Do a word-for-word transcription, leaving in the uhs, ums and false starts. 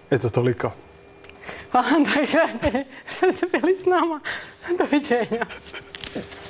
Eto, toliko. Hvala, dragi gledatelji, što ste bili s nama. Doviđenja.